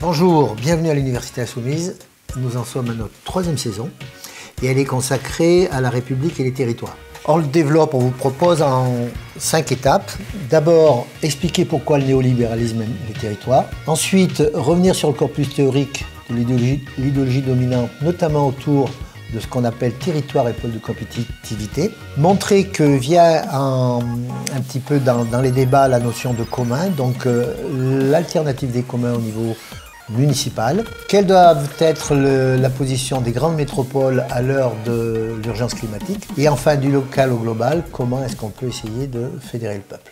Bonjour, bienvenue à l'Université Insoumise. Nous en sommes à notre 3e saison et elle est consacrée à la République et les territoires. On le développe, on vous propose en 5 étapes. D'abord, expliquer pourquoi le néolibéralisme aime les territoires. Ensuite, revenir sur le corpus théorique de l'idéologie dominante, notamment autour de ce qu'on appelle territoire et pôle de compétitivité. Montrer que vient un petit peu dans les débats la notion de commun, donc l'alternative des communs au niveau municipal. Quelle doit être la position des grandes métropoles à l'heure de l'urgence climatique? Et enfin, du local au global, comment est-ce qu'on peut essayer de fédérer le peuple?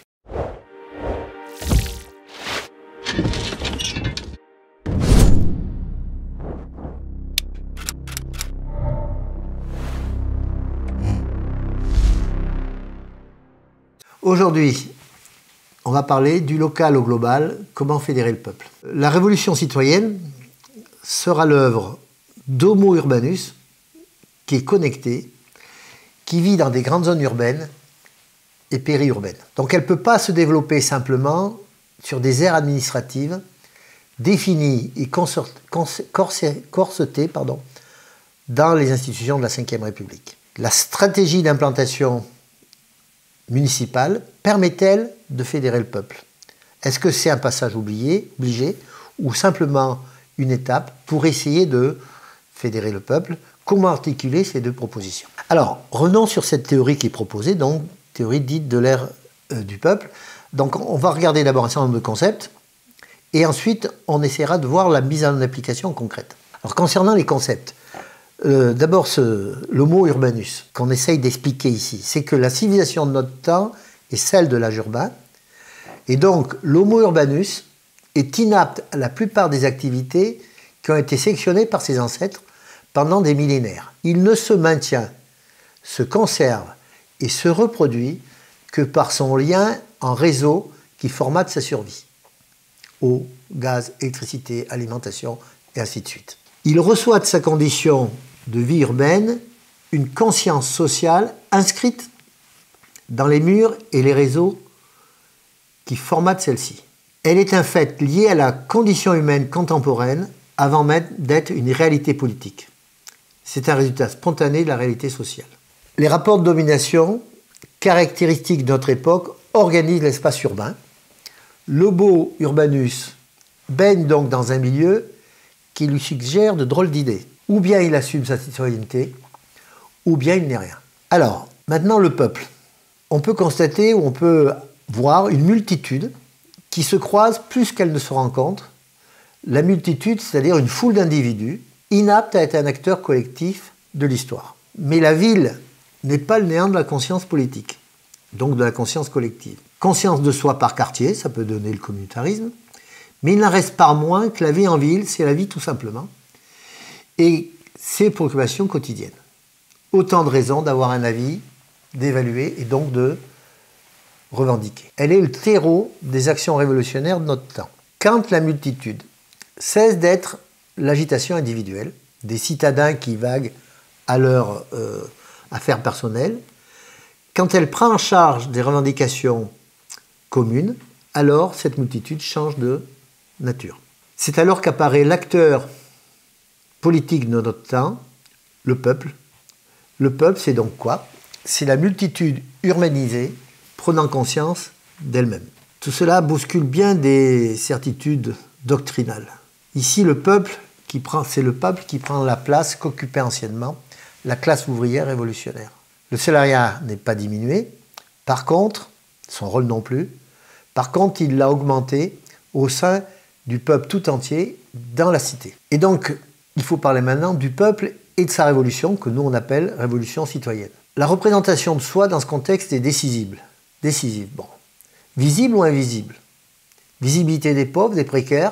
Aujourd'hui, on va parler du local au global, comment fédérer le peuple. La révolution citoyenne sera l'œuvre d'Homo urbanus, qui est connecté, qui vit dans des grandes zones urbaines et périurbaines. Donc elle ne peut pas se développer simplement sur des aires administratives définies et corsetées dans les institutions de la Ve République. La stratégie d'implantation municipale permet-elle de fédérer le peuple? Est-ce que c'est un passage obligé ou simplement une étape pour essayer de fédérer le peuple? Comment articuler ces deux propositions? Alors, revenons sur cette théorie qui est proposée, donc théorie dite de l'ère du peuple. Donc on va regarder d'abord un certain nombre de concepts et ensuite on essaiera de voir la mise en application concrète. Alors concernant les concepts, d'abord, le mot urbanus qu'on essaye d'expliquer ici, c'est que la civilisation de notre temps est celle de l'âge urbain, et donc l'homo urbanus est inapte à la plupart des activités qui ont été sélectionnées par ses ancêtres pendant des millénaires. Il ne se maintient, se conserve et se reproduit que par son lien en réseau qui formate sa survie. Eau, gaz, électricité, alimentation, et ainsi de suite. Il reçoit de sa condition de vie urbaine une conscience sociale inscrite dans les murs et les réseaux qui formatent celle-ci. Elle est un fait lié à la condition humaine contemporaine avant même d'être une réalité politique. C'est un résultat spontané de la réalité sociale. Les rapports de domination, caractéristiques de notre époque, organisent l'espace urbain. L'homo urbanus baigne donc dans un milieu qui lui suggère de drôles d'idées. Ou bien il assume sa citoyenneté, ou bien il n'est rien. Alors, maintenant le peuple. On peut constater ou on peut voir une multitude qui se croise plus qu'elle ne se rencontre. La multitude, c'est-à-dire une foule d'individus, inaptes à être un acteur collectif de l'histoire. Mais la ville n'est pas le néant de la conscience politique, donc de la conscience collective. Conscience de soi par quartier, ça peut donner le communautarisme, mais il n'en reste pas moins que la vie en ville, c'est la vie tout simplement, et ses préoccupations quotidiennes. Autant de raisons d'avoir un avis, d'évaluer et donc de revendiquer. Elle est le terreau des actions révolutionnaires de notre temps. Quand la multitude cesse d'être l'agitation individuelle, des citadins qui vaguent à leurs affaires personnelles, quand elle prend en charge des revendications communes, alors cette multitude change de nature. C'est alors qu'apparaît l'acteur politique de notre temps, le peuple. Le peuple, c'est donc quoi? C'est la multitude urbanisée prenant conscience d'elle-même. Tout cela bouscule bien des certitudes doctrinales. Ici, c'est le peuple qui prend la place qu'occupait anciennement la classe ouvrière révolutionnaire. Le salariat n'est pas diminué, par contre, son rôle non plus, par contre, il l'a augmenté au sein du peuple tout entier dans la cité. Et donc, il faut parler maintenant du peuple et de sa révolution, que nous on appelle révolution citoyenne. La représentation de soi dans ce contexte est décisive. Bon. Visible ou invisible? Visibilité des pauvres, des précaires,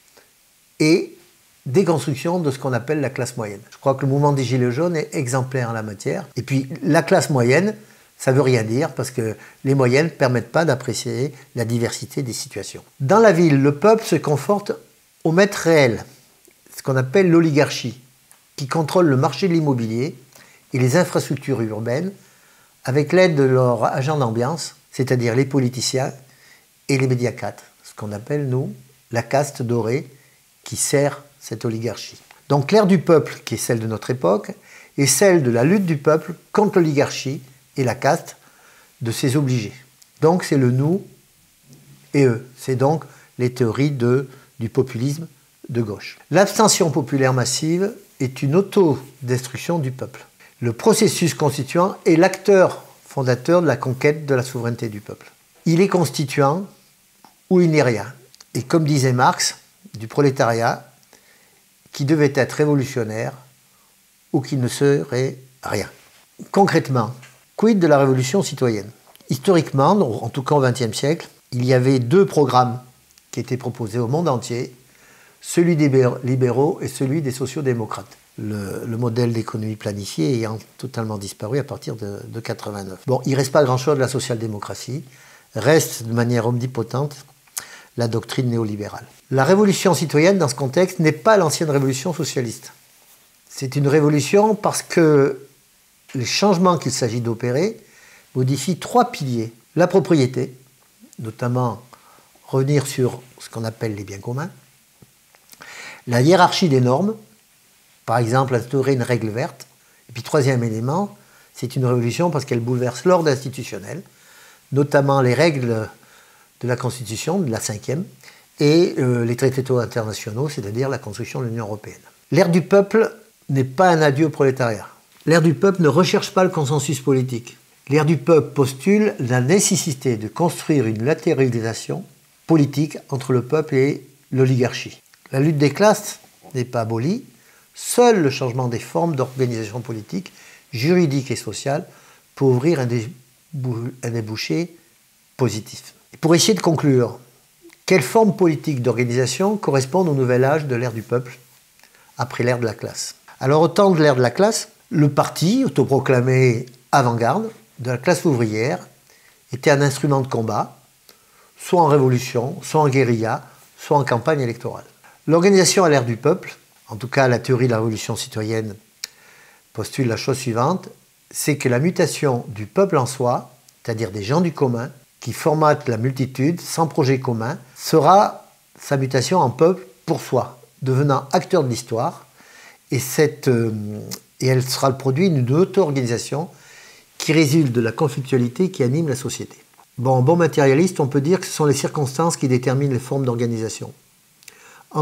et déconstruction de ce qu'on appelle la classe moyenne. Je crois que le mouvement des Gilets jaunes est exemplaire en la matière. Et puis, la classe moyenne, ça ne veut rien dire, parce que les moyennes ne permettent pas d'apprécier la diversité des situations. Dans la ville, le peuple se conforte au maître réel, ce qu'on appelle l'oligarchie, qui contrôle le marché de l'immobilier et les infrastructures urbaines avec l'aide de leurs agents d'ambiance, c'est-à-dire les politiciens et les médiacates, ce qu'on appelle, nous, la caste dorée, qui sert cette oligarchie. Donc l'ère du peuple, qui est celle de notre époque, est celle de la lutte du peuple contre l'oligarchie et la caste de ses obligés. Donc c'est le nous et eux. C'est donc les théories du populisme de gauche. L'abstention populaire massive est une autodestruction du peuple. Le processus constituant est l'acteur fondateur de la conquête de la souveraineté du peuple. Il est constituant ou il n'est rien. Et comme disait Marx, du prolétariat qui devait être révolutionnaire ou qui ne serait rien. Concrètement, quid de la révolution citoyenne? Historiquement, en tout cas au XXe siècle, il y avait deux programmes qui étaient proposés au monde entier, celui des libéraux et celui des sociodémocrates. Le modèle d'économie planifiée ayant totalement disparu à partir de 1989. Bon, il ne reste pas grand-chose de la social-démocratie, reste de manière omnipotente la doctrine néolibérale. La révolution citoyenne, dans ce contexte, n'est pas l'ancienne révolution socialiste. C'est une révolution parce que les changements qu'il s'agit d'opérer modifient trois piliers. La propriété, notamment revenir sur ce qu'on appelle les biens communs. La hiérarchie des normes, par exemple instaurer une règle verte. Et puis troisième élément, c'est une révolution parce qu'elle bouleverse l'ordre institutionnel, notamment les règles de la Constitution, de la 5e, et les traités internationaux, c'est-à-dire la construction de l'Union européenne. L'ère du peuple n'est pas un adieu au prolétariat. L'ère du peuple ne recherche pas le consensus politique. L'ère du peuple postule la nécessité de construire une latéralisation politique entre le peuple et l'oligarchie. La lutte des classes n'est pas abolie. Seul le changement des formes d'organisation politique, juridique et sociale peut ouvrir un débouché positif. Et pour essayer de conclure, quelles formes politiques d'organisation correspondent au nouvel âge de l'ère du peuple, après l'ère de la classe? Alors au temps de l'ère de la classe, le parti, autoproclamé avant-garde, de la classe ouvrière, était un instrument de combat, soit en révolution, soit en guérilla, soit en campagne électorale. L'organisation à l'ère du peuple, en tout cas la théorie de la révolution citoyenne, postule la chose suivante, c'est que la mutation du peuple en soi, c'est-à-dire des gens du commun, qui formatent la multitude sans projet commun, sera sa mutation en peuple pour soi, devenant acteur de l'histoire, et elle sera le produit d'une auto-organisation qui résulte de la conflictualité qui anime la société. Bon matérialiste, on peut dire que ce sont les circonstances qui déterminent les formes d'organisation. En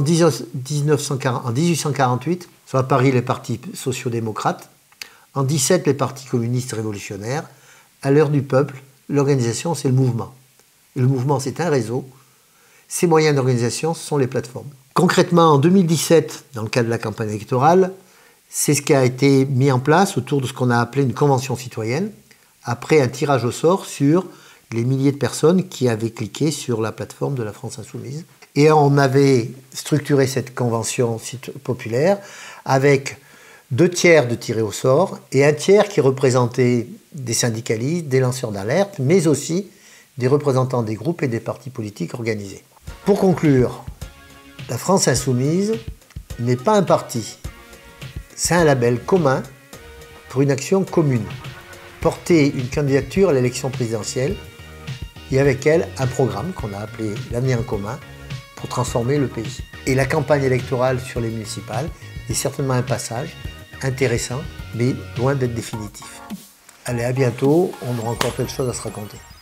1848 sont apparus les partis sociaux-démocrates, en 17 les partis communistes révolutionnaires. À l'heure du peuple, l'organisation c'est le mouvement. Et le mouvement c'est un réseau. Ces moyens d'organisation sont les plateformes. Concrètement, en 2017, dans le cadre de la campagne électorale, c'est ce qui a été mis en place autour de ce qu'on a appelé une convention citoyenne, après un tirage au sort sur les milliers de personnes qui avaient cliqué sur la plateforme de la France Insoumise. Et on avait structuré cette convention populaire avec 2 tiers de tirés au sort et 1 tiers qui représentait des syndicalistes, des lanceurs d'alerte, mais aussi des représentants des groupes et des partis politiques organisés. Pour conclure, la France Insoumise n'est pas un parti, c'est un label commun pour une action commune. Porter une candidature à l'élection présidentielle et avec elle un programme qu'on a appelé l'avenir en commun pour transformer le pays. Et la campagne électorale sur les municipales est certainement un passage intéressant, mais loin d'être définitif. Allez, à bientôt, on aura encore plein de choses à se raconter.